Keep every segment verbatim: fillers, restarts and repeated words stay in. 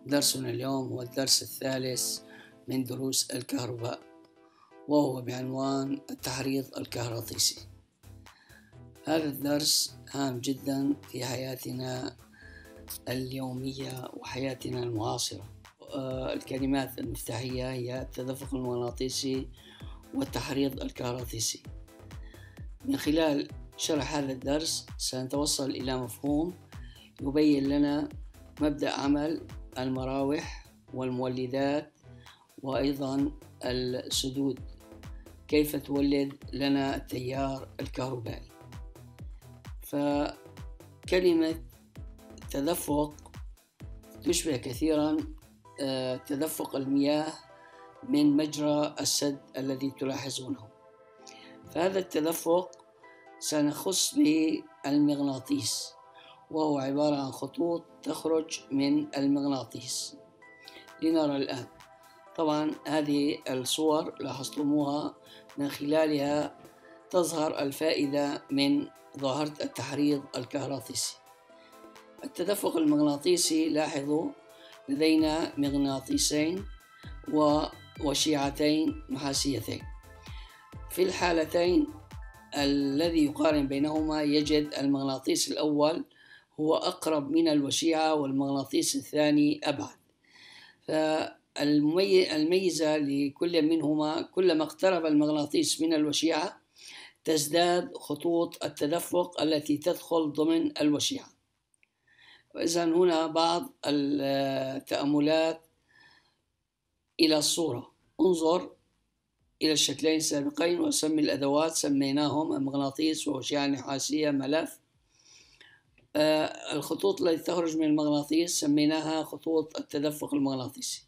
درسنا اليوم هو الدرس الثالث من دروس الكهرباء، وهو بعنوان التحريض الكهرطيسي. هذا الدرس هام جدا في حياتنا اليومية وحياتنا المعاصرة. الكلمات المفتاحية هي التدفق المغناطيسي والتحريض الكهرطيسي. من خلال شرح هذا الدرس سنتوصل إلى مفهوم يبين لنا مبدأ عمل المراوح والمولدات وأيضا السدود، كيف تولد لنا التيار الكهربائي. فكلمة تدفق تشبه كثيرا تدفق المياه من مجرى السد الذي تلاحظونه. فهذا التدفق سنخص به المغناطيس، وهو عبارة عن خطوط تخرج من المغناطيس. لنرى الآن. طبعا هذه الصور لاحظتموها من خلالها تظهر الفائدة من ظاهرة التحريض الكهرطيسي. التدفق المغناطيسي، لاحظوا لدينا مغناطيسين ووشيعتين نحاسيتين. في الحالتين الذي يقارن بينهما يجد المغناطيس الأول هو أقرب من الوشيعة والمغناطيس الثاني أبعد. فالميزة لكل منهما كلما اقترب المغناطيس من الوشيعة تزداد خطوط التدفق التي تدخل ضمن الوشيعة. وإذا هنا بعض التأملات إلى الصورة. انظر إلى الشكلين السابقين وسمي الأدوات، سميناهم المغناطيس ووشيعة نحاسية ملف. آه الخطوط التي تخرج من المغناطيس سميناها خطوط التدفق المغناطيسي.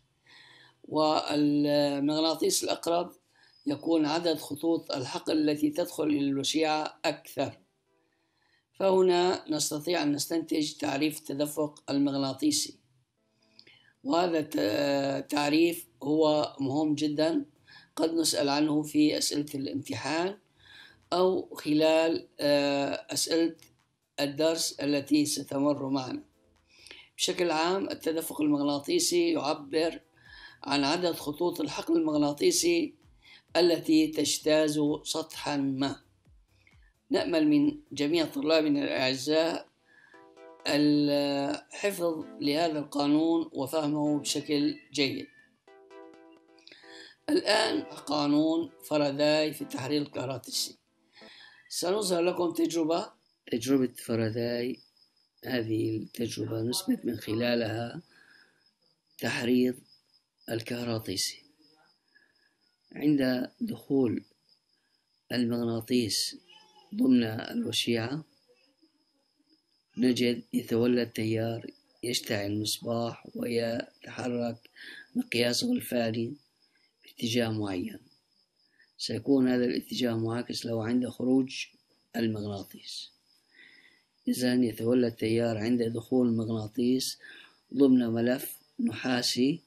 والمغناطيس الأقرب يكون عدد خطوط الحقل التي تدخل إلى الوشيعة أكثر. فهنا نستطيع أن نستنتج تعريف التدفق المغناطيسي، وهذا التعريف هو مهم جدا، قد نسأل عنه في أسئلة الامتحان أو خلال أسئلة الدرس التي ستمر معنا. بشكل عام التدفق المغناطيسي يعبر عن عدد خطوط الحقل المغناطيسي التي تجتاز سطحا ما. نأمل من جميع طلابنا الأعزاء الحفظ لهذا القانون وفهمه بشكل جيد. الآن قانون فاراداي في التحريض الكهرطيسي. سنظهر لكم تجربة تجربة فاراداي. هذه التجربة نثبت من خلالها تحريض الكهرطيسي. عند دخول المغناطيس ضمن الوشيعة نجد يتولد تيار يشتعل المصباح ويتحرك مقياسه الفعلي باتجاه معين. سيكون هذا الاتجاه معاكس له عند خروج المغناطيس. إذن يتولد تيار عند دخول المغناطيس ضمن ملف نحاسي.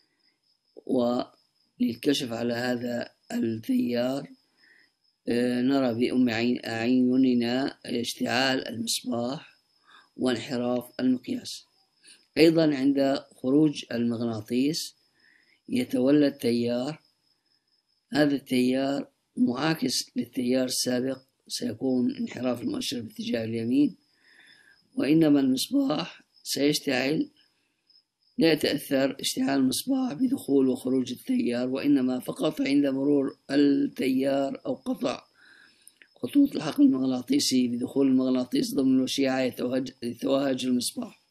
وللكشف على هذا التيار نرى بأم أعيننا اشتعال المصباح وانحراف المقياس. أيضا عند خروج المغناطيس يتولد تيار، هذا التيار معاكس للتيار السابق، سيكون انحراف المؤشر باتجاه اليمين، وإنما المصباح سيشتعل. لا يتأثر اشتعال المصباح بدخول وخروج التيار، وإنما فقط عند مرور التيار أو قطع خطوط الحقل المغناطيسي بدخول المغناطيس ضمن الوشيعة يتوهج المصباح.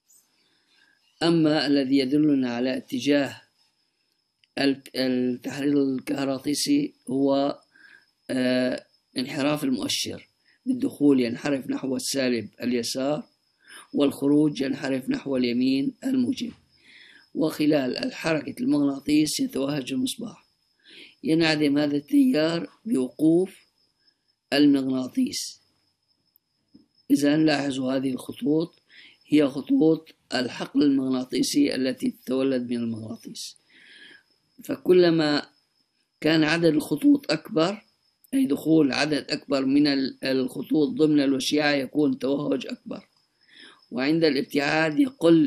أما الذي يدلنا على اتجاه التحريض الكهرطيسي هو آه انحراف المؤشر. بالدخول ينحرف نحو السالب اليسار، والخروج ينحرف نحو اليمين الموجب. وخلال الحركة المغناطيس يتوهج المصباح. ينعدم هذا التيار بوقوف المغناطيس. إذن لاحظوا هذه الخطوط هي خطوط الحقل المغناطيسي التي تتولد من المغناطيس. فكلما كان عدد الخطوط أكبر، أي دخول عدد أكبر من الخطوط ضمن الوشيعة، يكون توهج أكبر. وعند الابتعاد يقل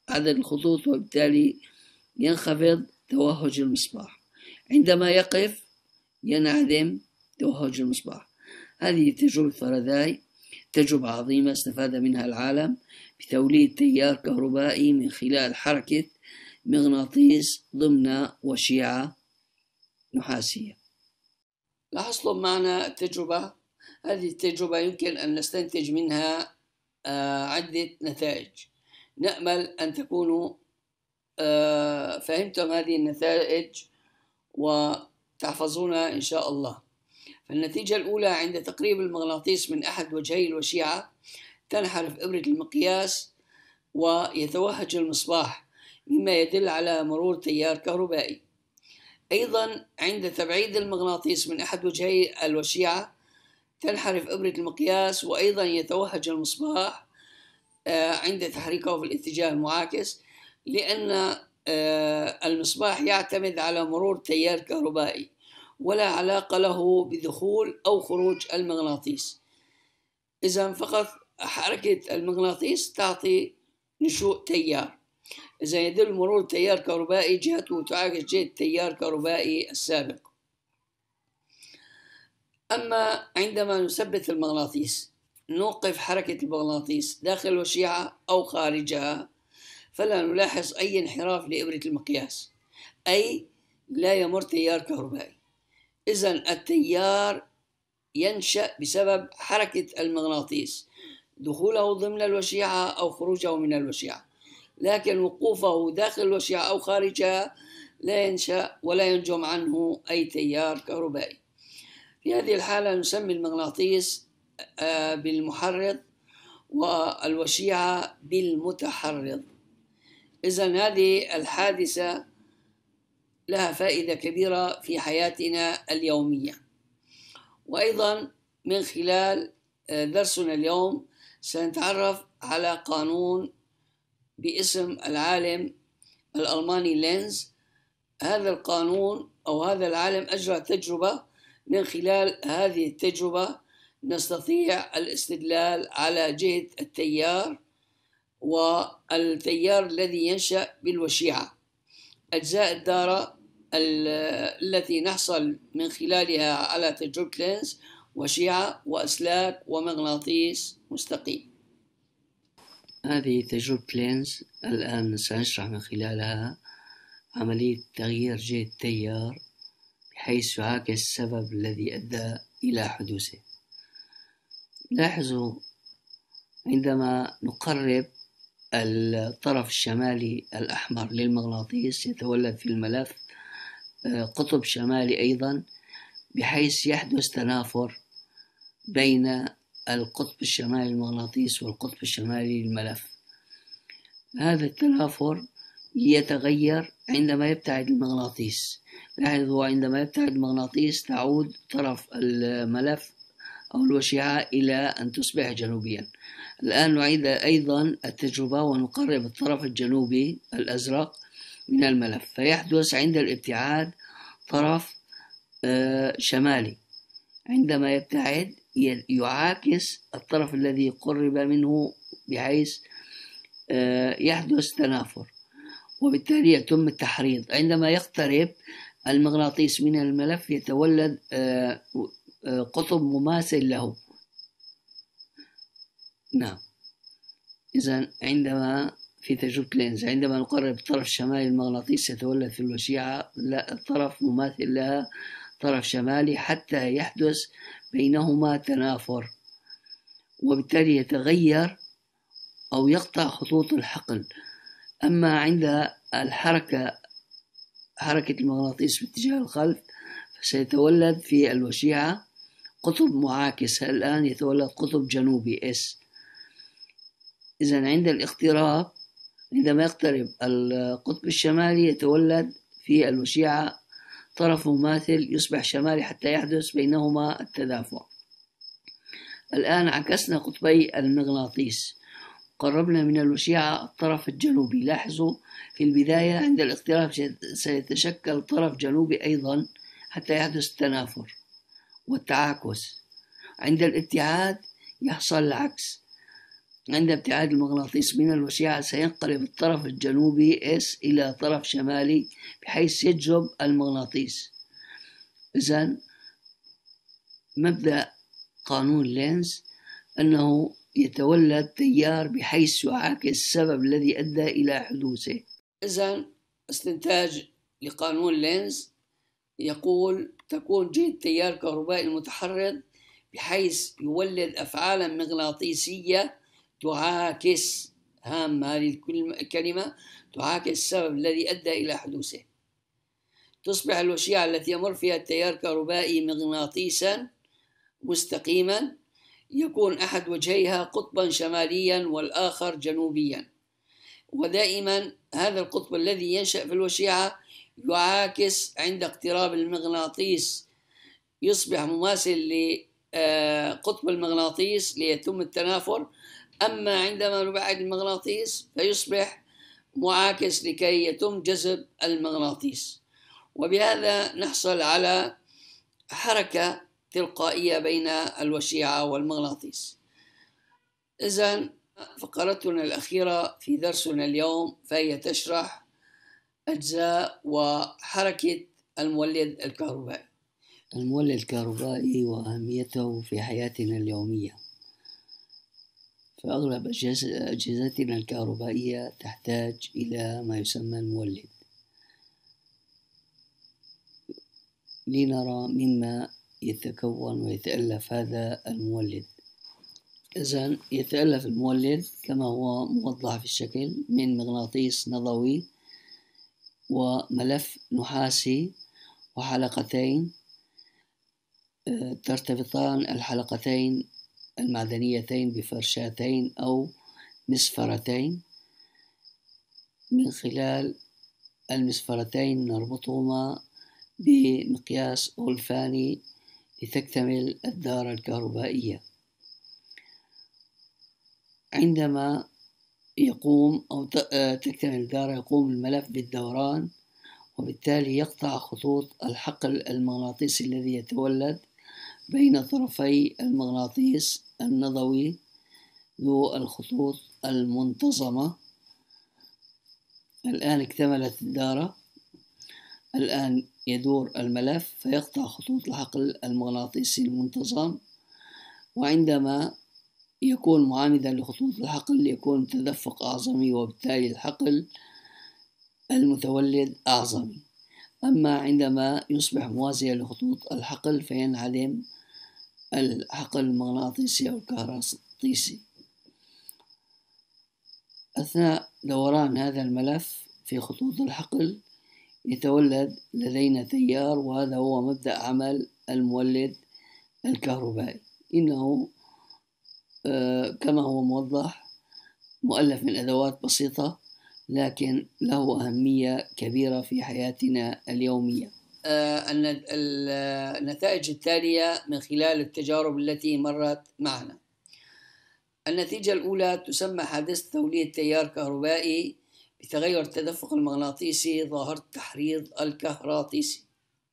عدد الخطوط، وبالتالي ينخفض توهج المصباح. عندما يقف ينعدم توهج المصباح. هذه تجربة فاراداي، تجربة عظيمة استفاد منها العالم بتوليد تيار كهربائي من خلال حركة مغناطيس ضمن وشيعة نحاسية. لاحظتم معنا التجربة. هذه التجربة يمكن أن نستنتج منها عدة نتائج. نأمل أن تكونوا فهمتم هذه النتائج وتحفظونها إن شاء الله. فالنتيجة الأولى: عند تقريب المغناطيس من أحد وجهي الوشيعة تنحرف إبرة المقياس ويتوهج المصباح، مما يدل على مرور تيار كهربائي. أيضا عند تبعيد المغناطيس من أحد وجهي الوشيعة تنحرف إبرة المقياس، وأيضا يتوهج المصباح عند تحريكه في الاتجاه المعاكس، لأن المصباح يعتمد على مرور تيار كهربائي ولا علاقة له بدخول أو خروج المغناطيس. إذا فقط حركة المغناطيس تعطي نشوء تيار. إذا يدل مرور تيار كهربائي جهته تعاكس جهة التيار الكهربائي السابق. أما عندما نثبت المغناطيس نوقف حركة المغناطيس داخل الوشيعة أو خارجها، فلا نلاحظ أي انحراف لإبرة المقياس، أي لا يمر تيار كهربائي. إذن التيار ينشأ بسبب حركة المغناطيس، دخوله ضمن الوشيعة أو خروجه من الوشيعة، لكن وقوفه داخل الوشيعة أو خارجها لا ينشأ ولا ينجم عنه أي تيار كهربائي. في هذه الحالة نسمي المغناطيس بالمحرض والوشيعة بالمتحرض. إذن هذه الحادثة لها فائدة كبيرة في حياتنا اليومية. وأيضا من خلال درسنا اليوم سنتعرف على قانون باسم العالم الألماني لينز. هذا القانون أو هذا العالم أجرى تجربة، من خلال هذه التجربة نستطيع الاستدلال على جهة التيار والتيار الذي ينشأ بالوشيعة. أجزاء الدارة التي نحصل من خلالها على تجربة لينز: وشيعة وأسلاك ومغناطيس مستقيم. هذه تجربة لينز. الآن سنشرح من خلالها عملية تغيير جهة التيار بحيث يعاكس السبب الذي أدى إلى حدوثه. لاحظوا عندما نقرب الطرف الشمالي الأحمر للمغناطيس يتولد في الملف قطب شمالي أيضا، بحيث يحدث تنافر بين القطب الشمالي للمغناطيس والقطب الشمالي للملف. هذا التنافر يتغير عندما يبتعد المغناطيس. لاحظوا عندما يبتعد المغناطيس تعود طرف الملف أو الوشيعة إلى أن تصبح جنوبيا. الآن نعيد أيضا التجربة ونقرب الطرف الجنوبي الأزرق من الملف، فيحدث عند الابتعاد طرف شمالي. عندما يبتعد يعاكس الطرف الذي قرب منه بحيث يحدث تنافر، وبالتالي يتم التحريض. عندما يقترب المغناطيس من الملف يتولد قطب مماثل له. نعم. إذن عندما في تجربة لينز عندما نقرب الطرف الشمالي المغناطيس يتولد في الوشيعة الطرف مماثل لها، طرف شمالي، حتى يحدث بينهما تنافر، وبالتالي يتغير أو يقطع خطوط الحقل. أما عند الحركة حركة المغناطيس باتجاه الخلف فسيتولد في الوشيعة قطب معاكس. الآن يتولد قطب جنوبي اس. إذن عند الاقتراب عندما يقترب القطب الشمالي يتولد في الوشيعة طرف مماثل يصبح شمالي حتى يحدث بينهما التدافع. الآن عكسنا قطبي المغناطيس، قربنا من الوشيعة الطرف الجنوبي. لاحظوا في البداية عند الاقتراب سيتشكل طرف جنوبي أيضا حتى يحدث التنافر والتعاكس. عند الابتعاد يحصل العكس، عند ابتعاد المغناطيس من الوشيعة سينقلب الطرف الجنوبي S إلى طرف شمالي بحيث يجذب المغناطيس. إذن مبدأ قانون لينز أنه يتولد تيار بحيث يعاكس السبب الذي أدى إلى حدوثه. إذن استنتاج لقانون لينز يقول تكون جهة تيار كهربائي متحرك بحيث يولد أفعالا مغناطيسية تعاكس، هام هذه الكلمة، تعاكس السبب الذي أدى إلى حدوثه. تصبح الوشيعة التي يمر فيها التيار الكهربائي مغناطيسا مستقيما، يكون أحد وجهيها قطبا شماليا والآخر جنوبيا، ودائما هذا القطب الذي ينشأ في الوشيعة يعاكس عند اقتراب المغناطيس، يصبح مماثل لقطب المغناطيس ليتم التنافر، أما عندما نبعد المغناطيس فيصبح معاكس لكي يتم جذب المغناطيس، وبهذا نحصل على حركة تلقائية بين الوشيعة والمغناطيس. إذن فقرتنا الأخيرة في درسنا اليوم فهي تشرح أجزاء وحركة المولد الكهربائي. المولد الكهربائي وأهميته في حياتنا اليومية. فأغلب أجهزتنا الكهربائية تحتاج إلى ما يسمى المولد. لنرى مما يتكون ويتألف هذا المولد. إذن يتألف المولد كما هو موضح في الشكل من مغناطيس نظوي وملف نحاسي وحلقتين ترتبطان الحلقتين المعدنيتين بفرشاتين أو مسفرتين. من خلال المسفرتين نربطهما بمقياس أولفاني لتكتمل الدارة الكهربائية. عندما يقوم أو تكتمل الدارة يقوم الملف بالدوران، وبالتالي يقطع خطوط الحقل المغناطيسي الذي يتولد بين طرفي المغناطيس النظوي ذو الخطوط المنتظمة. الآن اكتملت الدارة، الآن يدور الملف فيقطع خطوط الحقل المغناطيسي المنتظم، وعندما يكون معامدا لخطوط الحقل يكون تدفق أعظمي، وبالتالي الحقل المتولد أعظمي. أما عندما يصبح موازيا لخطوط الحقل فينعدم الحقل المغناطيسي أو الكهرومغناطيسي. أثناء دوران هذا الملف في خطوط الحقل يتولد لدينا تيار، وهذا هو مبدأ عمل المولد الكهربائي. إنه آه كما هو موضح مؤلف من أدوات بسيطة لكن له أهمية كبيرة في حياتنا اليومية. آه النتائج التالية من خلال التجارب التي مرت معنا. النتيجة الأولى تسمى حادثة توليد تيار كهربائي بتغير التدفق المغناطيسي ظاهرة التحريض الكهراطيسي.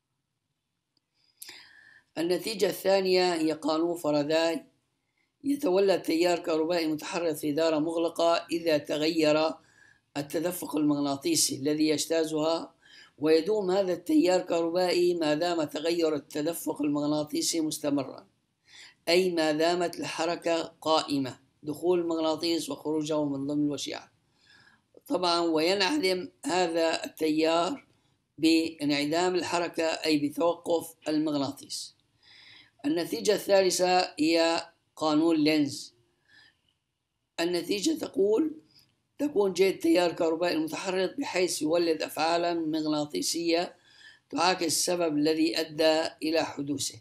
النتيجة الثانية هي قانون فاراداي. يتولد تيار كهربائي متحرك في دارة مغلقة إذا تغير التدفق المغناطيسي الذي يجتازها، ويدوم هذا التيار الكهربائي ما دام تغير التدفق المغناطيسي مستمرا، أي ما دامت الحركة قائمة، دخول المغناطيس وخروجه من ضمن الوشيعة طبعا. وينعدم هذا التيار بانعدام الحركة أي بتوقف المغناطيس. النتيجة الثالثة هي قانون لينز. النتيجة تقول تكون جهة تيار كهربائي متحرك بحيث يولد أفعالا مغناطيسية تعاكس السبب الذي أدى إلى حدوثه.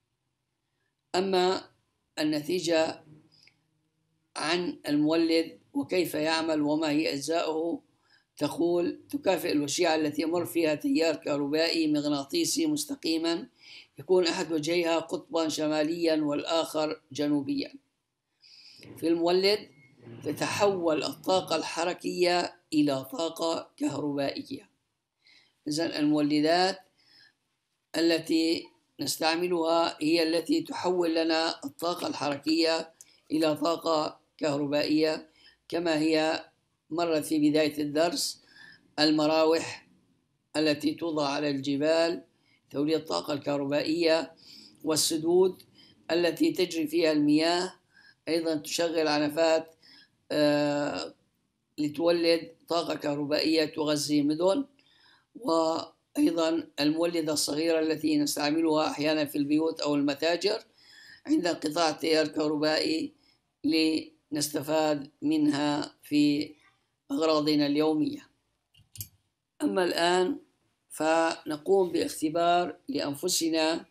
أما النتيجة عن المولد وكيف يعمل وما هي أجزاؤه تقول تكافئ الوشيعة التي يمر فيها تيار كهربائي مغناطيسي مستقيما، يكون أحد وجهيها قطبا شماليا والآخر جنوبيا. في المولد تتحول الطاقة الحركية إلى طاقة كهربائية. إذن المولدات التي نستعملها هي التي تحول لنا الطاقة الحركية إلى طاقة كهربائية كما هي مرت في بداية الدرس: المراوح التي توضع على الجبال توليد الطاقة الكهربائية، والسدود التي تجري فيها المياه أيضا تشغل عنفات آه لتولد طاقة كهربائية تغذي مدن، وأيضا المولدة الصغيرة التي نستعملها أحيانا في البيوت أو المتاجر عند انقطاع التيار الكهربائي لنستفاد منها في أغراضنا اليومية. أما الآن فنقوم باختبار لأنفسنا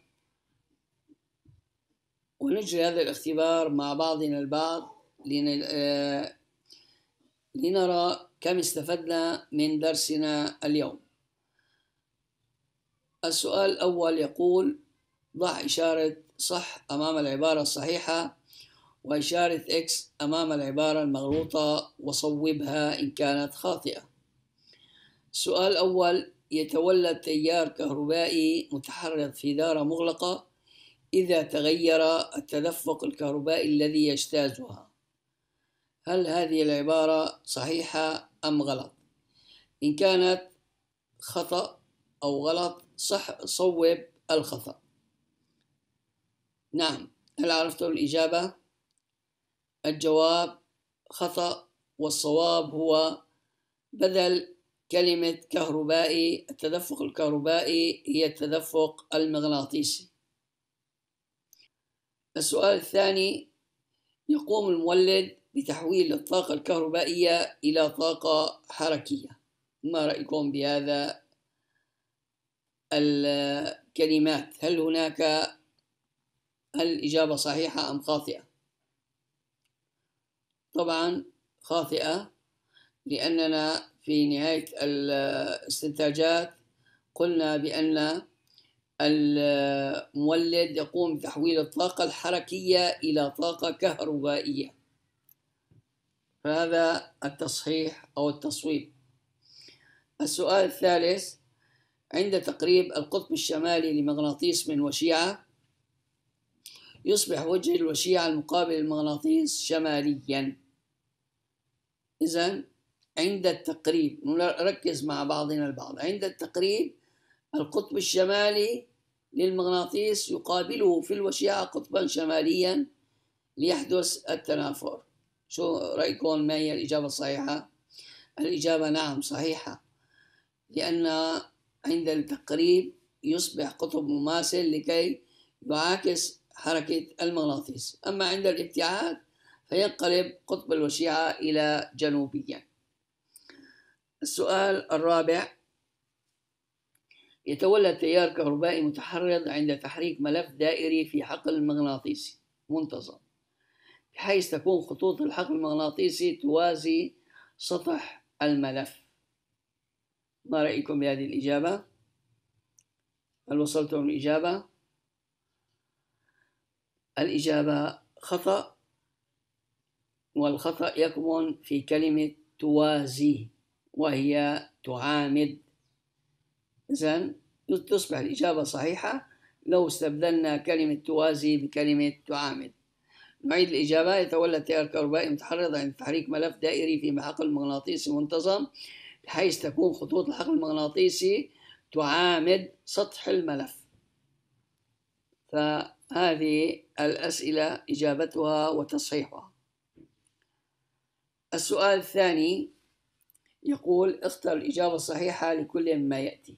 ونجري هذا الاختبار مع بعضنا البعض لنرى كم استفدنا من درسنا اليوم. السؤال الأول يقول: ضع إشارة صح أمام العبارة الصحيحة وإشارة إكس أمام العبارة المغلوطة وصوبها إن كانت خاطئة. السؤال الأول: يتولد تيار كهربائي متحرك في دارة مغلقة إذا تغير التدفق الكهربائي الذي يجتازها. هل هذه العبارة صحيحة أم غلط؟ إن كانت خطأ أو غلط صح صوب الخطأ. نعم، هل عرفتم الإجابة؟ الجواب خطأ، والصواب هو بدل كلمة كهربائي التدفق الكهربائي هي التدفق المغناطيسي. السؤال الثاني: يقوم المولد بتحويل الطاقة الكهربائية إلى طاقة حركية. ما رأيكم بهذا الكلمات؟ هل هناك هل الإجابة صحيحة أم خاطئة؟ طبعا خاطئة، لأننا في نهاية الاستنتاجات قلنا بأن المولد يقوم بتحويل الطاقة الحركية إلى طاقة كهربائية، فهذا التصحيح أو التصويب. السؤال الثالث: عند تقريب القطب الشمالي لمغناطيس من وشيعة يصبح وجه الوشيعة المقابل للمغناطيس شماليا. إذن عند التقريب، نركز مع بعضنا البعض، عند التقريب القطب الشمالي للمغناطيس يقابله في الوشيعة قطبا شماليا ليحدث التنافر. شو رأيكم؟ ما هي الإجابة الصحيحة؟ الإجابة نعم صحيحة، لأن عند التقريب يصبح قطب مماثل لكي يعاكس حركة المغناطيس، أما عند الابتعاد فينقلب قطب الوشيعة إلى جنوبيا. السؤال الرابع: يتولد تيار كهربائي متحرك عند تحريك ملف دائري في حقل مغناطيسي منتظم، بحيث تكون خطوط الحقل المغناطيسي توازي سطح الملف. ما رأيكم بهذه الإجابة؟ هل وصلتم الإجابة؟ الإجابة خطأ، والخطأ يكمن في كلمة توازي وهي تعامد. إذن تصبح الإجابة صحيحة لو استبدلنا كلمة توازي بكلمة تعامد. نعيد الإجابة: يتولد تيار كهربائي متحرك عند تحريك ملف دائري في حقل مغناطيسي منتظم، بحيث تكون خطوط الحقل المغناطيسي تعامد سطح الملف. فهذه الأسئلة إجابتها وتصحيحها. السؤال الثاني يقول: اختر الإجابة الصحيحة لكل مما يأتي.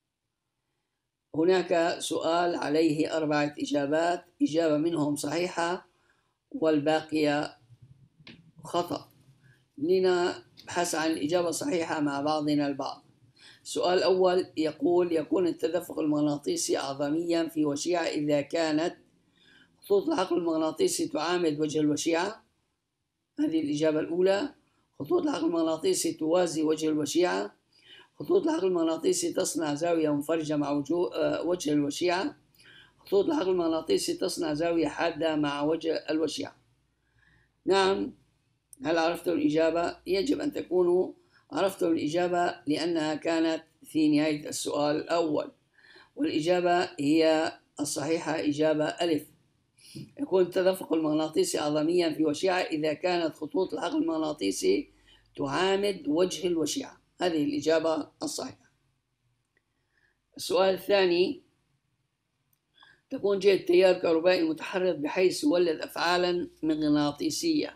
هناك سؤال عليه أربعة إجابات، إجابة منهم صحيحة والباقية خطأ. لنبحث عن الإجابة الصحيحة مع بعضنا البعض. السؤال الأول يقول: يكون التدفق المغناطيسي أعظميا في وشيعة إذا كانت خطوط الحقل المغناطيسي تعامد وجه الوشيعة. هذه الإجابة الأولى. خطوط الحقل المغناطيسي توازي وجه الوشيعة. خطوط الحقل المغناطيسي تصنع زاوية منفرجة مع وجه الوشيعة. خطوط الحقل المغناطيسي تصنع زاوية حادة مع وجه الوشيعة. نعم، هل عرفتم الإجابة؟ يجب أن تكونوا عرفتم الإجابة لأنها كانت في نهاية السؤال الأول، والإجابة هي الصحيحة إجابة ألف. يكون التدفق المغناطيسي عظميا في وشيعة إذا كانت خطوط الحقل المغناطيسي تعامد وجه الوشيعة. هذه الإجابة الصحيحة. السؤال الثاني: تكون جهة تيار كهربائي متحرك بحيث يولد أفعالا مغناطيسية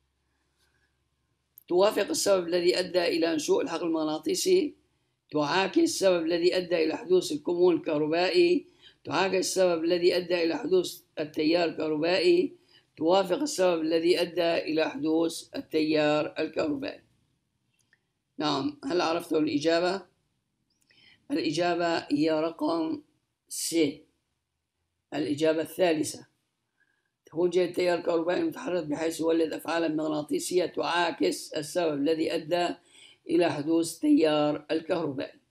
توافق السبب الذي أدى إلى نشوء الحقل المغناطيسي، تعاكس السبب الذي أدى إلى حدوث الكمون الكهربائي، تعاكس السبب الذي أدى إلى حدوث التيار الكهربائي، توافق السبب الذي أدى إلى حدوث التيار الكهربائي. نعم، هل عرفتم الإجابة؟ الإجابة هي رقم سي، الإجابة الثالثة. تكون جهة التيار الكهربائي المتحرك بحيث يولد أفعالا مغناطيسية تعاكس السبب الذي أدى إلى حدوث التيار الكهربائي.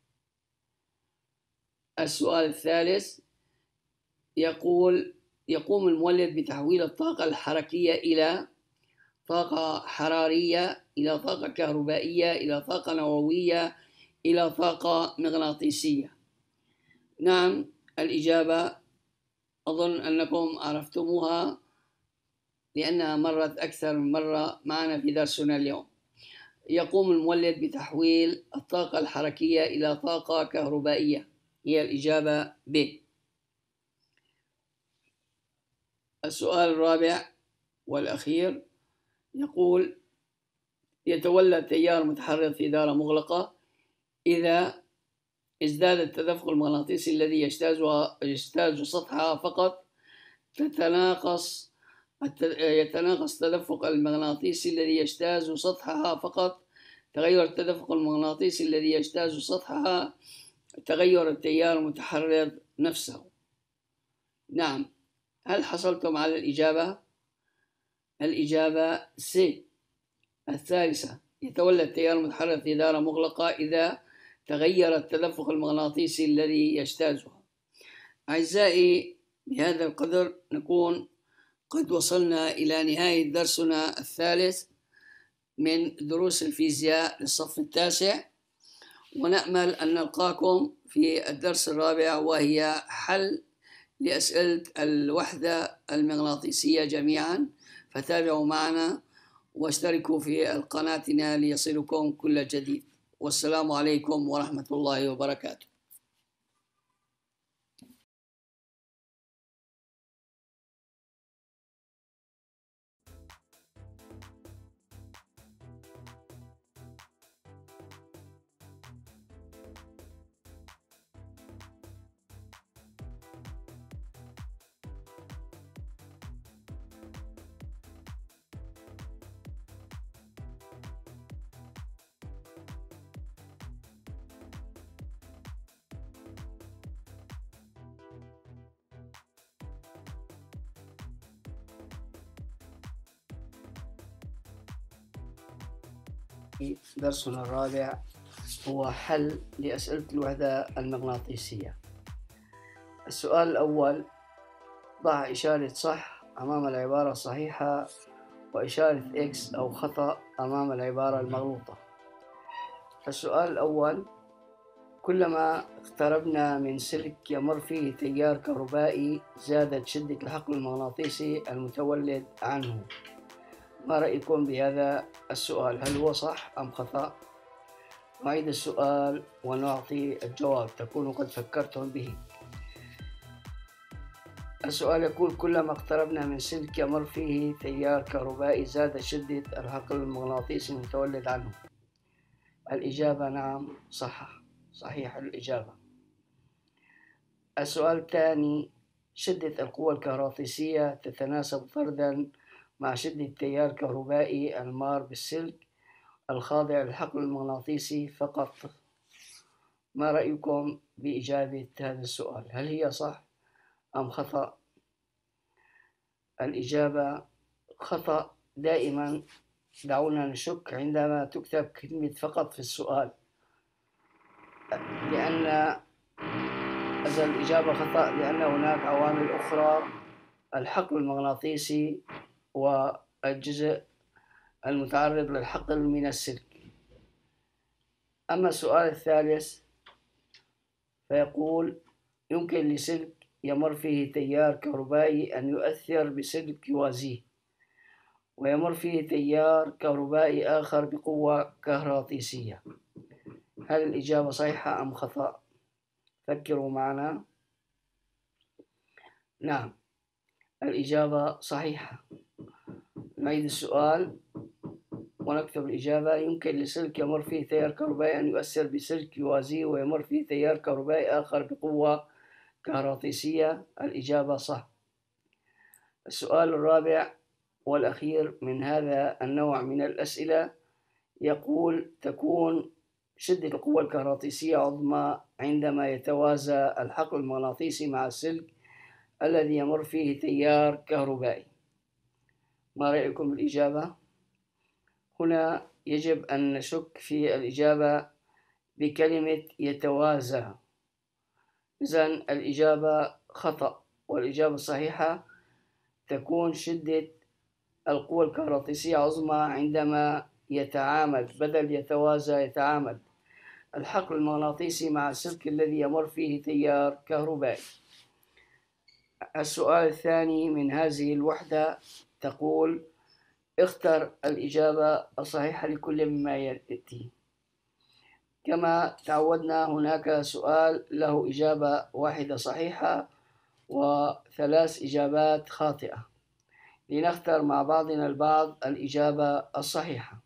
السؤال الثالث يقول: يقوم المولد بتحويل الطاقة الحركية إلى طاقة حرارية، إلى طاقة كهربائية، إلى طاقة نووية، إلى طاقة مغناطيسية. نعم، الإجابة أظن أنكم عرفتموها لأنها مرت أكثر من مرة معنا في درسنا اليوم. يقوم المولد بتحويل الطاقة الحركية إلى طاقة كهربائية، هي الإجابة ب. السؤال الرابع والأخير يقول: يتولد تيار متحرك في دائرة مغلقة إذا ازداد التدفق المغناطيسي الذي يجتازها يجتاز سطحها فقط تتناقص يتناقص التدفق المغناطيسي الذي يجتاز سطحها فقط تغير التدفق المغناطيسي الذي يجتاز سطحها تغير التيار المتحرك نفسه. نعم، هل حصلتم على الإجابة؟ الإجابة سي الثالثة. يتولد التيار المتحرك في دائرة مغلقة إذا تغير التدفق المغناطيسي الذي يجتازها. أعزائي، بهذا القدر نكون قد وصلنا إلى نهاية درسنا الثالث من دروس الفيزياء للصف التاسع، ونأمل أن نلقاكم في الدرس الرابع وهي حل لأسئلة الوحدة المغناطيسية جميعا. فتابعوا معنا واشتركوا في قناتنا ليصلكم كل جديد. والسلام عليكم ورحمة الله وبركاته. درسنا الرابع هو حل لأسئلة الوحدة المغناطيسية. السؤال الأول: ضع إشارة صح أمام العبارة الصحيحة وإشارة إكس أو خطأ أمام العبارة المغلوطة. السؤال الأول: كلما اقتربنا من سلك يمر فيه تيار كهربائي زادت شدة الحقل المغناطيسي المتولد عنه. ما رأيكم بهذا السؤال؟ هل هو صح أم خطأ؟ نعيد السؤال ونعطي الجواب، تكونوا قد فكرتم به. السؤال يقول: كلما اقتربنا من سلك يمر فيه تيار كهربائي زادت شدة الحقل المغناطيسي المتولد عنه. الإجابة نعم، صح، صحيح الإجابة. السؤال الثاني: شدة القوة الكهرومغناطيسية تتناسب طردا مع شدة التيار الكهربائي المار بالسلك الخاضع للحقل المغناطيسي فقط. ما رأيكم بإجابة هذا السؤال؟ هل هي صح أم خطأ؟ الإجابة خطأ. دائما دعونا نشك عندما تكتب كلمة فقط في السؤال، لأن إذا الإجابة خطأ لأن هناك عوامل أخرى: الحقل المغناطيسي والجزء المتعرض للحقل من السلك. أما السؤال الثالث فيقول: يمكن لسلك يمر فيه تيار كهربائي أن يؤثر بسلك يوازيه، ويمر فيه تيار كهربائي آخر بقوة كهربائية. هل الإجابة صحيحة أم خطأ؟ فكروا معنا. نعم، الإجابة صحيحة. نعيد السؤال ونكتب الإجابة. يمكن لسلك يمر فيه تيار كهربائي أن يؤثر بسلك يوازيه ويمر فيه تيار كهربائي آخر بقوة كهربائية. الإجابة صح. السؤال الرابع والأخير من هذا النوع من الأسئلة يقول: تكون شدة القوة الكهربائية عظمى عندما يتوازى الحقل المغناطيسي مع السلك الذي يمر فيه تيار كهربائي. ما رأيكم بالإجابة؟ هنا يجب أن نشك في الإجابة بكلمة يتوازى. إذن الإجابة خطأ، والإجابة الصحيحة تكون شدة القوة الكهربائية عظمى عندما يتعامد، بدل يتوازى يتعامد الحقل المغناطيسي مع السلك الذي يمر فيه تيار كهربائي. السؤال الثاني من هذه الوحدة تقول: اختر الإجابة الصحيحة لكل مما يأتي. كما تعودنا هناك سؤال له إجابة واحدة صحيحة وثلاث إجابات خاطئة، لنختار مع بعضنا البعض الإجابة الصحيحة.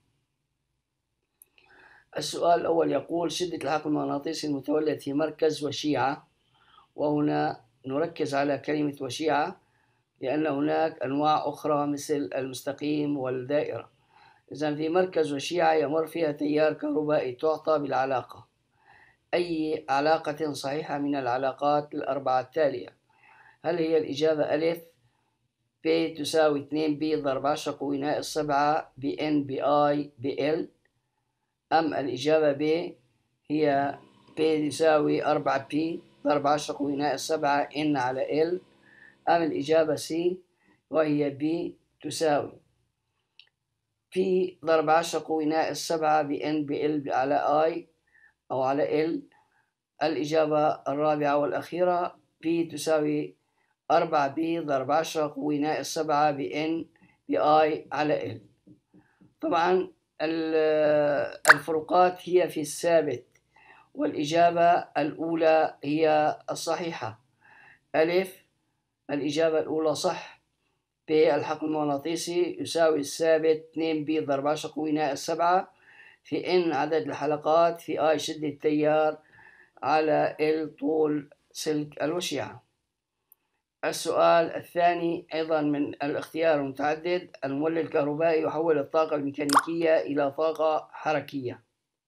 السؤال الأول يقول: شدة الحقل المغناطيسي المتولد في مركز وشيعة، وهنا نركز على كلمة وشيعة لأن هناك أنواع أخرى مثل المستقيم والدائرة. إذن في مركز وشيعة يمر فيها تيار كهربائي تعطى بالعلاقة. أي علاقة صحيحة من العلاقات الأربعة التالية؟ هل هي الإجابة ألف: P تساوي اثنين بي ضرب عشرة قوي ناقص سبعة ب N ب I ب L، أم الإجابة ب هي P تساوي أربعة بي ضرب عشرة قوي ناقص سبعة N على L، أم الإجابة C وهي B تساوي P ضرب عشرة قوي ناقص سبعة ب N ب L على I أو على L. الإجابة الرابعة والأخيرة P تساوي أربعة بي ضرب عشرة قوي ناقص سبعة ب N ب I على L. طبعا الفروقات هي في الثابت، والإجابة الأولى هي الصحيحة. ألف الإجابة الأولى صح. ب الحقل المغناطيسي يساوي الثابت اثنين بي ضرب عشرة قوي ناقص سبعة في N عدد الحلقات في I شدة التيار على L طول سلك الوشيعة. السؤال الثاني أيضا من الاختيار المتعدد: المولد الكهربائي يحول الطاقة الميكانيكية إلى طاقة حركية،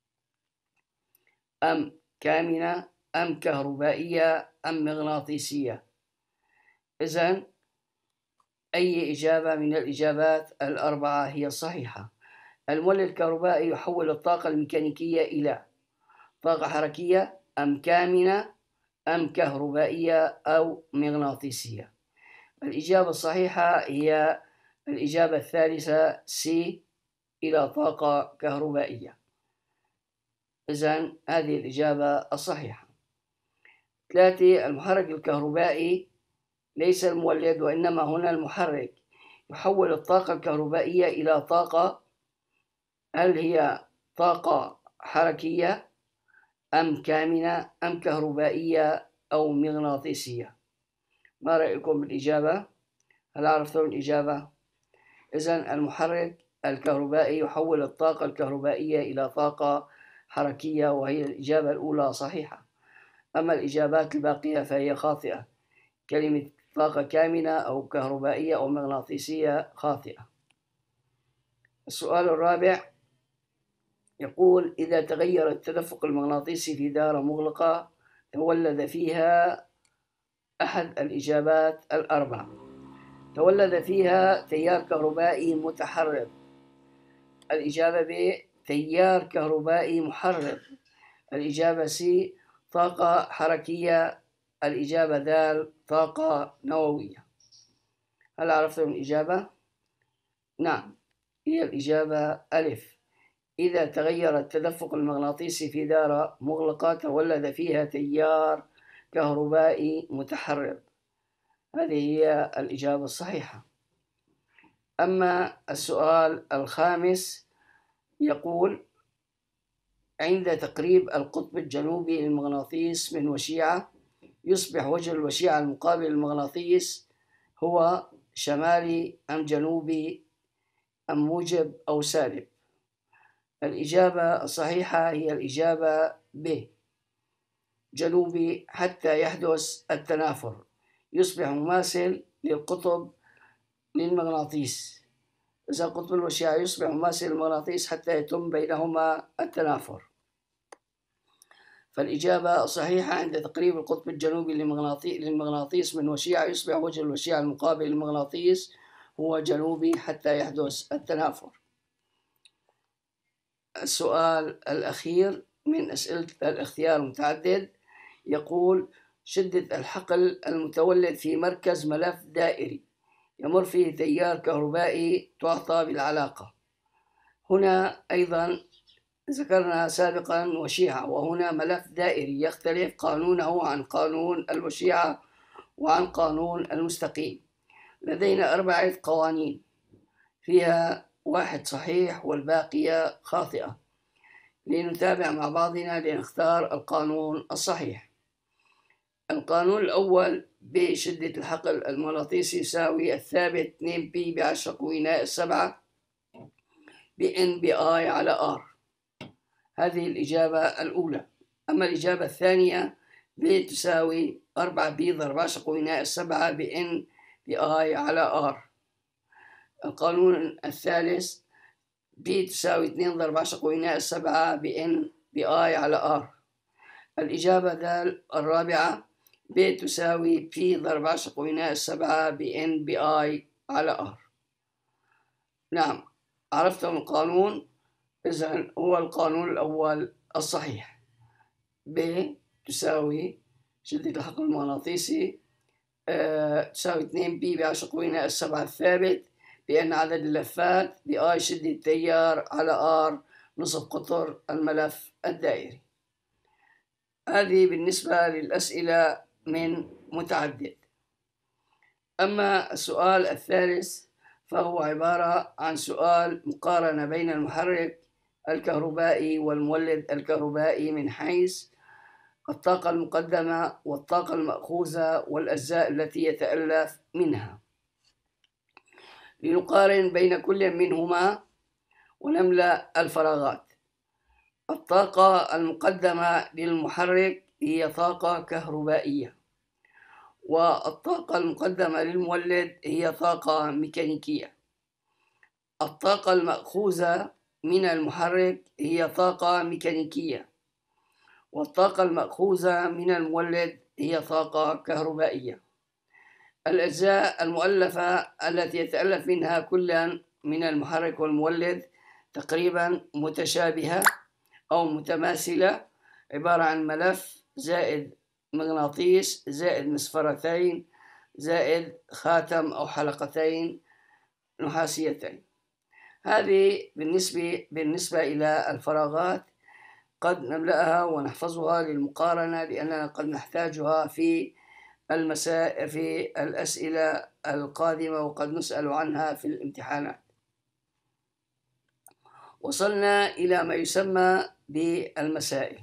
أم كامنة أم كهربائية أم مغناطيسية؟ إذن أي إجابة من الإجابات الأربعة هي الصحيحة؟ المولد الكهربائي يحول الطاقة الميكانيكية إلى طاقة حركية أم كامنة أم كهربائية أو مغناطيسية؟ الإجابة الصحيحة هي الإجابة الثالثة C إلى طاقة كهربائية. إذن هذه الإجابة الصحيحة. ثلاثة المحرك الكهربائي ليس المولد وإنما هنا المحرك يحول الطاقة الكهربائية إلى طاقة، هل هي طاقة حركية أم كامنة أم كهربائية أو مغناطيسية؟ ما رأيكم بالإجابة؟ هل عرفتم الإجابة؟ إذن المحرك الكهربائي يحول الطاقة الكهربائية إلى طاقة حركية، وهي الإجابة الأولى صحيحة. أما الإجابات الباقية فهي خاطئة. كلمة طاقة كامنة أو كهربائية أو مغناطيسية خاطئة. السؤال الرابع يقول: إذا تغير التدفق المغناطيسي في دائرة مغلقة تولد فيها أحد الإجابات الأربعة. تولد فيها تيار كهربائي متحرك. الإجابة ب تيار كهربائي محرك. الإجابة C طاقة حركية. الإجابة د طاقة نووية. هل عرفتم الإجابة؟ نعم، هي الإجابة ألف. إذا تغير التدفق المغناطيسي في دائرة مغلقة تولد فيها تيار كهربائي متحرك. هذه هي الإجابة الصحيحة. أما السؤال الخامس يقول: عند تقريب القطب الجنوبي للمغناطيس من وشيعة يصبح وجه الوشيعة المقابل للمغناطيس هو شمالي أم جنوبي أم موجب أو سالب؟ الإجابة الصحيحة هي الإجابة ب، جنوبي، حتى يحدث التنافر، يصبح مماثل للقطب للمغناطيس. إذا قطب الوشيعة يصبح مماثل للمغناطيس حتى يتم بينهما التنافر. فالإجابة الصحيحة: عند تقريب القطب الجنوبي للمغناطيس من وشيعة يصبح وجه الوشيعة المقابل للمغناطيس هو جنوبي حتى يحدث التنافر. السؤال الأخير من أسئلة الاختيار المتعدد يقول: شدة الحقل المتولد في مركز ملف دائري يمر فيه تيار كهربائي تعطى بالعلاقة. هنا أيضا ذكرنا سابقا وشيعة، وهنا ملف دائري يختلف قانونه عن قانون الوشيعة وعن قانون المستقيم. لدينا أربعة قوانين فيها واحد صحيح والباقية خاطئة. لنتابع مع بعضنا لنختار القانون الصحيح. القانون الأول: بشدة الحقل المغناطيسي يساوي الثابت اثنين بي بعشرة قوي ناقص سبعة بإن بآي على آر. هذه الإجابة الأولى. أما الإجابة الثانية: ب تساوي أربعة بي ضرب عشرة قوي ناقص سبعة بإن بآي على آر. القانون الثالث: ب تساوي اثنين ضرب عشرة قوي ناقص سبعة بإن بآي على آر. الإجابة د الرابعة: ب تساوي بي ضرب عشرة قوي ناقص سبعة بإن بآي على آر. نعم، عرفتم القانون. إذن هو القانون الأول الصحيح. ب تساوي شدة الحقل المغناطيسي أه تساوي اثنين بي بعشرة قوي ناقص سبعة الثابت بأن عدد اللفات بآي شدة التيار على آر نصف قطر الملف الدائري. هذه بالنسبة للأسئلة من متعدد. أما السؤال الثالث فهو عبارة عن سؤال مقارنة بين المحرك الكهربائي والمولد الكهربائي من حيث الطاقة المقدمة والطاقة المأخوذة والأجزاء التي يتألف منها. لنقارن بين كل منهما ونملأ الفراغات. الطاقة المقدمة للمحرك هي طاقة كهربائية، والطاقة المقدمة للمولد هي طاقة ميكانيكية. الطاقة المأخوذة من المحرك هي طاقة ميكانيكية، والطاقة المأخوذة من المولد هي طاقة كهربائية. الأجزاء المؤلفة التي يتألف منها كل من المحرك والمولد تقريبا متشابهة أو متماثلة، عبارة عن ملف زائد مغناطيس زائد مسفرتين زائد خاتم أو حلقتين نحاسيتين. هذه بالنسبة بالنسبة إلى الفراغات قد نملأها ونحفظها للمقارنة، لأننا قد نحتاجها في المسائل في الأسئلة القادمة، وقد نسأل عنها في الامتحانات. وصلنا إلى ما يسمى بالمسائل.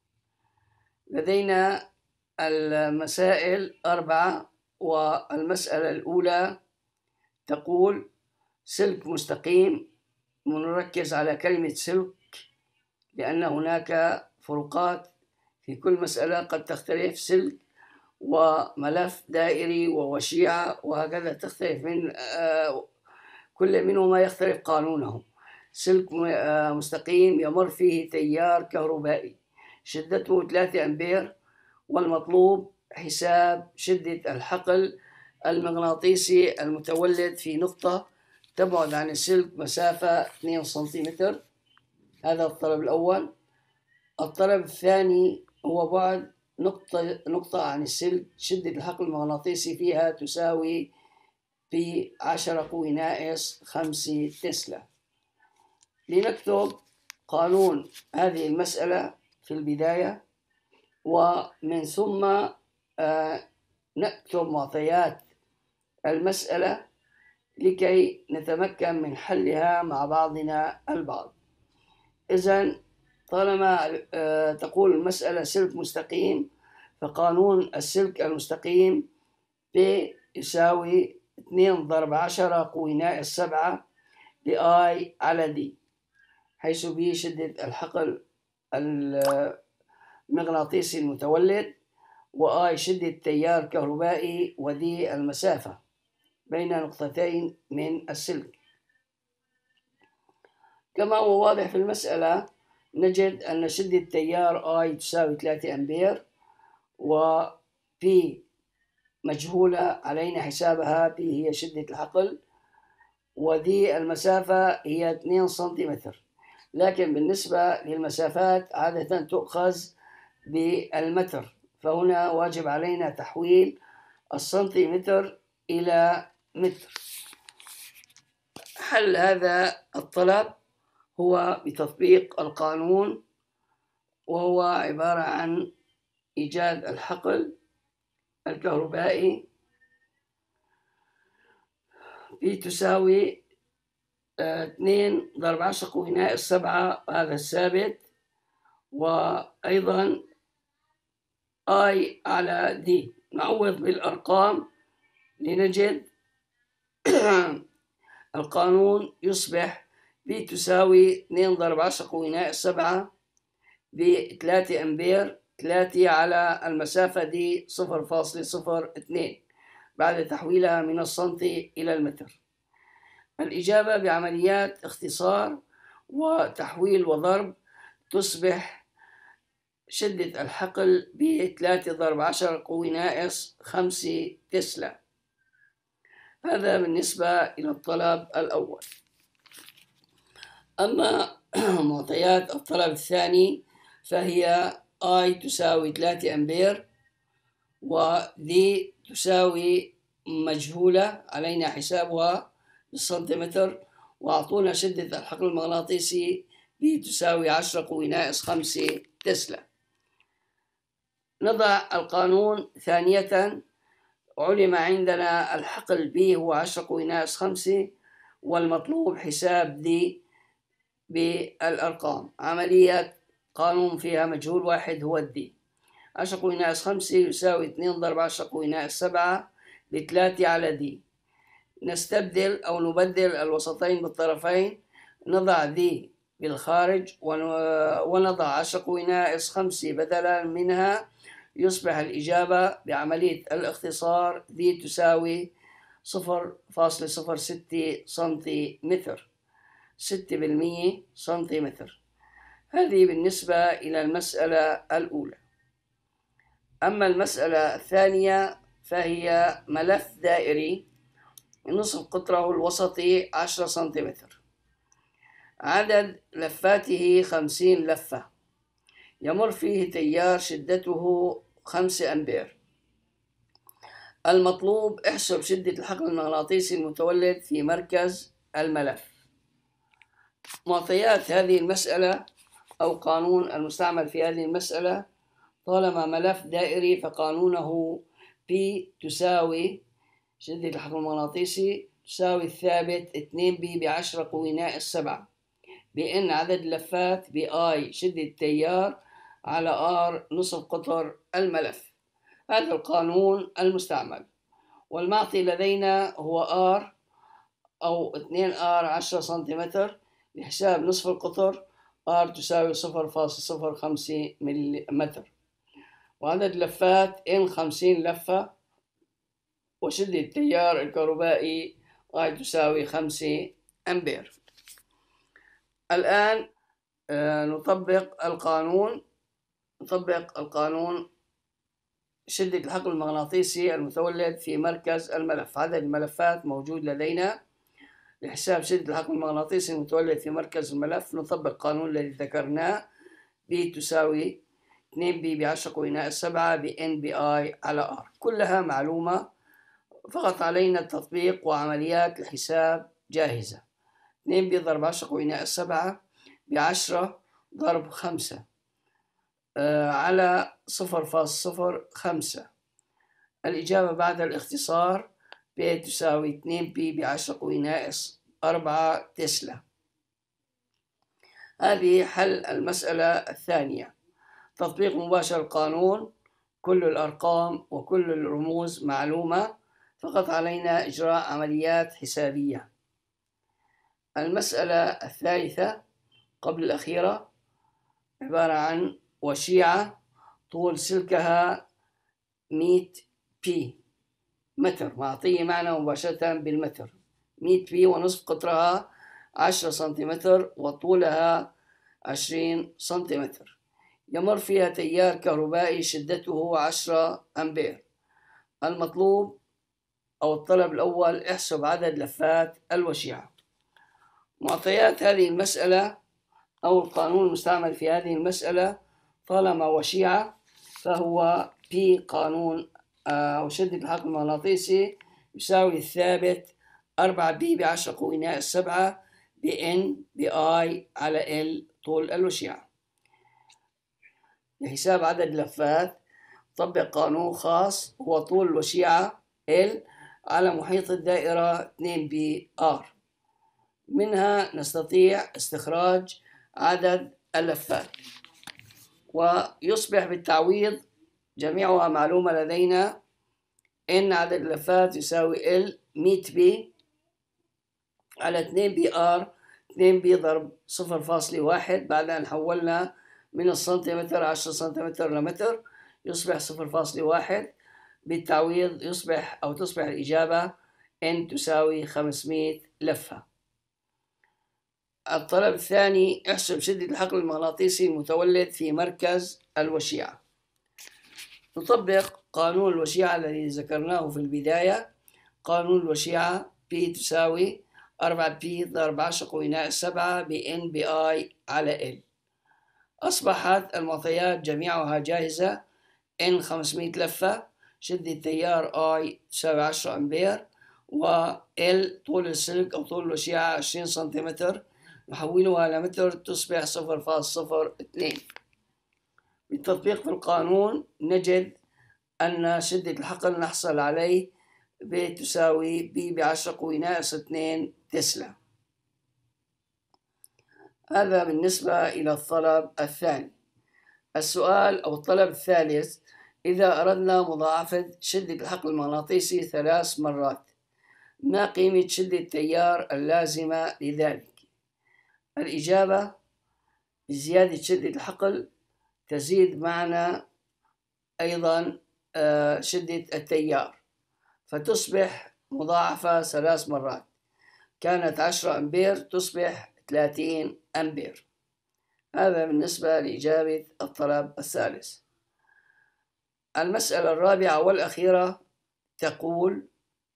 لدينا المسائل أربعة، والمسألة الأولى تقول: سلك مستقيم. ونركز على كلمة سلك لأن هناك فروقات في كل مسألة قد تختلف. سلك وملف دائري ووشيعة وهكذا تختلف، من كل منهما يختلف قانونه. سلك مستقيم يمر فيه تيار كهربائي شدته ثلاثة أمبير، والمطلوب حساب شدة الحقل المغناطيسي المتولد في نقطة تبعد عن السلك مسافة اثنين سنتيمتر. هذا الطلب الأول. الطلب الثاني هو بعد نقطة نقطة عن السلك شدة الحقل المغناطيسي فيها تساوي في عشرة قوي ناقص خمسة تسلا. لنكتب قانون هذه المسألة في البداية، ومن ثم آه نكتب معطيات المسألة لكي نتمكن من حلها مع بعضنا البعض. إذن طالما تقول المسألة سلك مستقيم، فقانون السلك المستقيم P يساوي اثنين ضرب عشرة قوي ناقص سبعة لI على D، حيث B شدة الحقل المغناطيسي المتولد، وI شدة التيار الكهربائي، ودي المسافة بين نقطتين من السلك. كما هو واضح في المسألة، نجد أن شدة التيار I تساوي ثلاثة أمبير، و P مجهولة علينا حسابها، P هي شدة الحقل، ودي المسافة هي اثنين سنتيمتر. لكن بالنسبة للمسافات عادة تؤخذ بالمتر، فهنا واجب علينا تحويل السنتيمتر إلى متر. حل هذا الطلب هو بتطبيق القانون، وهو عبارة عن إيجاد الحقل الكهربائي P تساوي اثنين ضرب عشرة قوي ناقص سبعة، هذا الثابت، وأيضا I على D. نعوض بالأرقام لنجد القانون يصبح P تساوي اثنين ضرب عشرة قوي ناقص سبعة بثلاثة أمبير، ثلاثة على المسافة دي صفر فاصلة صفر اثنين بعد تحويلها من السنتي إلى المتر. الإجابة بعمليات اختصار وتحويل وضرب تصبح شدة الحقل بثلاثة ضرب عشرة قوي ناقص خمسة تسلا. هذا بالنسبة إلى الطلب الأول. أما معطيات الطلب الثاني فهي I تساوي ثلاثة أمبير، ودي تساوي مجهولة علينا حسابها بالسنتيمتر، وأعطونا شدة الحقل المغناطيسي B تساوي عشرة قوي ناقص خمسة تسلا. نضع القانون ثانية. علم عندنا الحقل B هو عشرة قوي ناقص خمسة، والمطلوب حساب D بالأرقام. عملية قانون فيها مجهول واحد هو الدي. عشرة قوي ناقص خمسة يساوي اثنين ضرب عشرة قوي ناقص سبعة بثلاثة على دي. نستبدل أو نبدل الوسطين بالطرفين، نضع دي بالخارج ونضع عشرة قوي ناقص خمسة بدلا منها، يصبح الإجابة بعملية الاختصار دي تساوي صفر فاصلة صفر ستة سنتيمتر، ستة بالمئة سنتيمتر. هذه بالنسبة إلى المسألة الأولى. أما المسألة الثانية فهي ملف دائري نصف قطره الوسطي عشرة سنتيمتر، عدد لفاته خمسين لفة، يمر فيه تيار شدته خمسة أمبير. المطلوب احسب شدة الحقل المغناطيسي المتولد في مركز الملف. معطيات هذه المسألة أو قانون المستعمل في هذه المسألة: طالما ملف دائري فقانونه P تساوي شدة الحقل المغناطيسي تساوي الثابت اثنين بي بعشرة قوي ناقص سبعة، بإن عدد اللفات بI شدة التيار على R نصف قطر الملف. هذا القانون المستعمل، والمعطي لدينا هو R أو اثنين آر عشرة سنتيمتر بحساب نصف القطر R تساوي صفر فاصلة صفر خمسة متر، وعدد لفات N خمسين لفة، وشدة التيار الكهربائي I تساوي خمسة أمبير. الآن نطبق القانون نطبق القانون شدة الحقل المغناطيسي المتولد في مركز الملف. عدد الملفات موجود لدينا. لحساب شدة الحقل المغناطيسي المتولد في مركز الملف نطبق القانون الذي ذكرناه: B تساوي اثنين بي بعشرة قوي ناقص سبعة بN بI على R. كلها معلومة، فقط علينا التطبيق، وعمليات الحساب جاهزة. اثنين بي ضرب عشرة قوي ناقص سبعة بعشرة ضرب خمسة آه على صفر فاصلة صفر خمسة. الإجابة بعد الاختصار ب تساوي اثنين بي بعشرة قوي ناقص أربعة تسلا. هذه حل المسألة الثانية. تطبيق مباشر القانون، كل الأرقام وكل الرموز معلومة، فقط علينا إجراء عمليات حسابية. المسألة الثالثة قبل الأخيرة عبارة عن وشيعة طول سلكها مئة بي متر، معطية معنا مباشرة بالمتر، مئة بي ونصف قطرها عشرة سنتيمتر وطولها عشرين سنتيمتر. يمر فيها تيار كهربائي شدته عشرة أمبير. المطلوب أو الطلب الأول احسب عدد لفات الوشيعة. معطيات هذه المسألة أو القانون المستعمل في هذه المسألة، طالما وشيعة فهو P قانون أو شدة الحقل المغناطيسي يساوي الثابت أربعة بي بعشرة قوي ناقص سبعة بN بI على L طول الوشيعة. لحساب عدد اللفات طبق قانون خاص، هو طول الوشيعة L على محيط الدائرة اثنين بي آر. منها نستطيع استخراج عدد اللفات، ويصبح بالتعويض جميعها معلومة لدينا. إن عدد اللفات يساوي L مئة بي على اثنين بي آر، اثنين بي ضرب صفر فاصلة واحد بعد أن حولنا من السنتيمتر عشرة سنتيمتر لمتر يصبح صفر فاصلة واحد. بالتعويض يصبح أو تصبح الإجابة N تساوي خمسمئة لفة. الطلب الثاني احسب شدة الحقل المغناطيسي المتولد في مركز الوشيعة. نطبق قانون الوشيعة الذي ذكرناه في البداية. قانون الوشيعة P تساوي أربعة بي ضرب عشرة قوي ناقص سبعة بN بI على L. أصبحت المعطيات جميعها جاهزة. N خمسمئة لفة، شدة التيار I تساوي عشرة أمبير، و L طول السلك أو طول الوشيعة عشرين سنتيمتر، نحولها إلى متر تصبح صفر فاصلة صفر اثنين. بالتطبيق في القانون نجد أن شدة الحقل نحصل عليه بتساوي بي بعشرة قوي ناقص اثنين تسلا. هذا بالنسبة إلى الطلب الثاني. السؤال أو الطلب الثالث: إذا أردنا مضاعفة شدة الحقل المغناطيسي ثلاث مرات، ما قيمة شدة التيار اللازمة لذلك؟ الإجابة: بزيادة شدة الحقل تزيد معنا أيضا شدة التيار، فتصبح مضاعفة ثلاث مرات. كانت عشرة أمبير تصبح ثلاثين أمبير. هذا بالنسبة لإجابة الطلب الثالث. المسألة الرابعة والأخيرة تقول: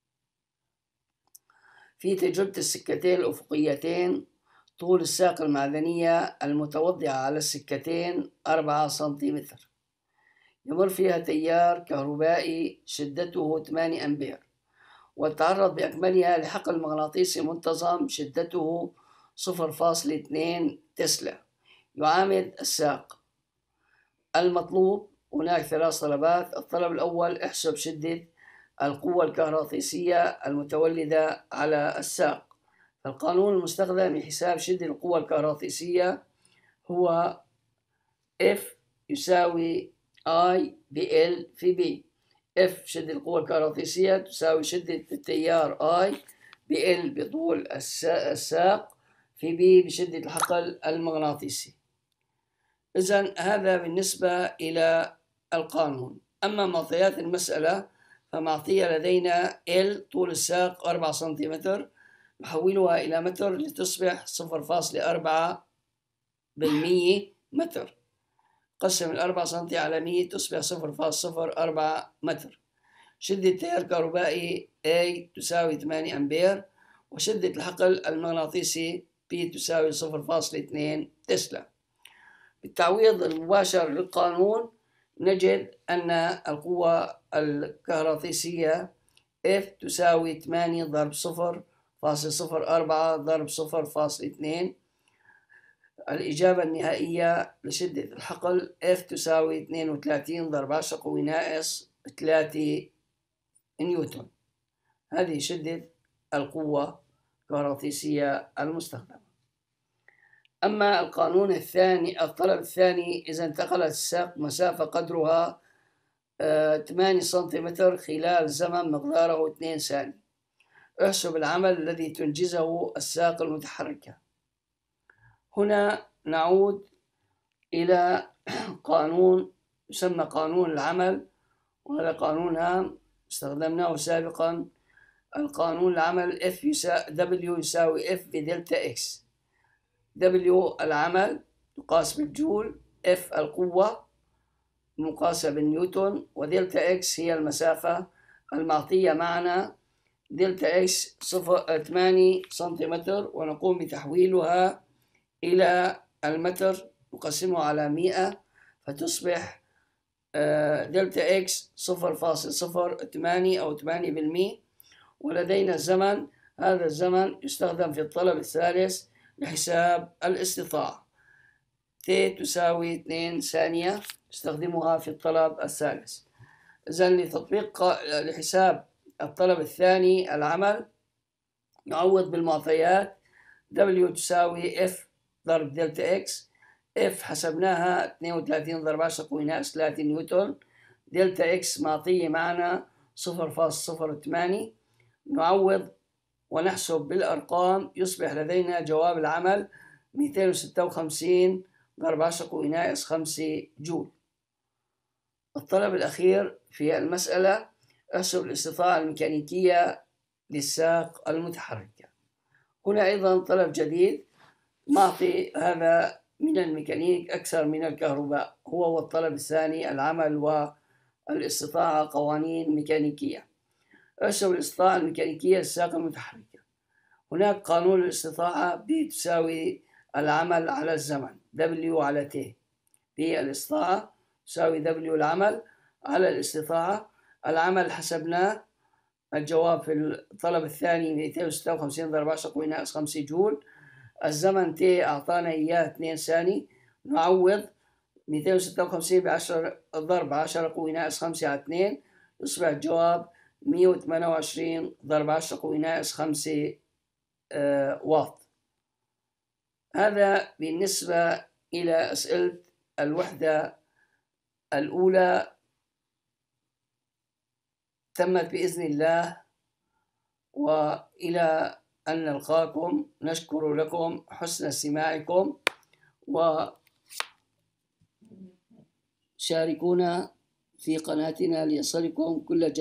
في تجربة السكتين الأفقيتين طول الساق المعدنية المتوضعة على السكتين أربعة سنتيمتر، يمر فيها تيار كهربائي شدته ثمانية أمبير، وتعرض بأكملها لحقل مغناطيسي منتظم شدته صفر فاصلة اثنين تسلا يعامد الساق. المطلوب، هناك ثلاث طلبات. الطلب الأول احسب شدة القوة الكهروغناطيسية المتولدة على الساق. القانون المستخدم لحساب شدة القوة الكهروغناطيسية هو F يساوي I ب L في B. F شدة القوة الكهروغناطيسية تساوي شدة التيار I ب L بطول الساق في B بشدة الحقل المغناطيسي. إذن هذا بالنسبة إلى القانون. أما معطيات المسألة فمعطية لدينا L طول الساق أربعة سنتيمتر، نحولها إلى متر لتصبح صفر فاصلة أربعة بالمية متر. قسم الأربعة سنتي على مية تصبح صفر فاصلة صفر أربعة متر. شدة التيار الكهربائي A تساوي ثمانية أمبير، وشدة الحقل المغناطيسي P تساوي صفر فاصلة اثنين تسلا. بالتعويض المباشر للقانون نجد أن القوة الكهروغناطيسية F تساوي ثمانية ضرب صفر فاصلة صفر أربعة ضرب صفر فاصلة اثنين. الإجابة النهائية لشدة الحقل F تساوي اثنين وثلاثين ضرب عشرة قوي ناقص ثلاثة نيوتن. هذه شدة القوة المغناطيسية المستخدمة. أما القانون الثاني، الطلب الثاني، إذا انتقلت الساق مسافة قدرها ثمانية سنتيمتر خلال زمن مقداره اثنين ثانية، احسب العمل الذي تنجزه الساق المتحركة. هنا نعود إلى قانون يسمى قانون العمل، وهذا قانون هام استخدمناه سابقا. القانون العمل F يساوي W يساوي F بدلتا X. W العمل يقاس بالجول، F القوة مقاسة بالنيوتن، ودلتا X هي المسافة المعطية معنا. دلتا X ثمانية سنتيمتر، ونقوم بتحويلها إلى المتر نقسمه على مئة فتصبح دلتا X صفر فاصلة صفر ثمانية أو ثمانية بالمئة. ولدينا الزمن، هذا الزمن يستخدم في الطلب الثالث لحساب الاستطاعة. T تساوي اثنين ثانية، استخدمها في الطلب الثالث. إذن لتطبيق لحساب الطلب الثاني العمل نعوض بالمعطيات. W تساوي F ضرب دلتا X. F حسبناها اثنين وثلاثين ضرب عشرة قوة ناقص ثلاثة نيوتن. دلتا X معطية معنا صفر فاصلة صفر ثمانية. نعوض ونحسب بالأرقام، يصبح لدينا جواب العمل مئتين وستة وخمسين ضرب عشرة قوة ناقص خمسة جول. الطلب الأخير في المسألة، احسب الاستطاعة الميكانيكية للساق المتحركة. هنا أيضا طلب جديد معطي هذا من الميكانيك أكثر من الكهرباء، هو والطلب الثاني العمل والاستطاعة قوانين ميكانيكية. احسب الاستطاعة الميكانيكية للساق المتحركة. هناك قانون الاستطاعة B تساوي العمل على الزمن، W على T. B الاستطاعة تساوي W العمل على الاستطاعة. العمل حسبناه، الجواب في الطلب الثاني مئتين وستة وخمسين ضرب عشرة قوة ناقص خمسة جول. الزمن T أعطانا إياه اثنين ثانية. نعوض مئتين وستة وخمسين بعشرة ضرب عشرة قوة ناقص خمسة على اثنين، يصبح الجواب مئة وثمانية وعشرين ضرب عشرة قوة ناقص خمسة آه واط. هذا بالنسبة إلى أسئلة الوحدة الأولى، تمت بإذن الله، وإلى أن نلقاكم. نشكر لكم حسن استماعكم، وشاركونا في قناتنا ليصلكم كل جديد.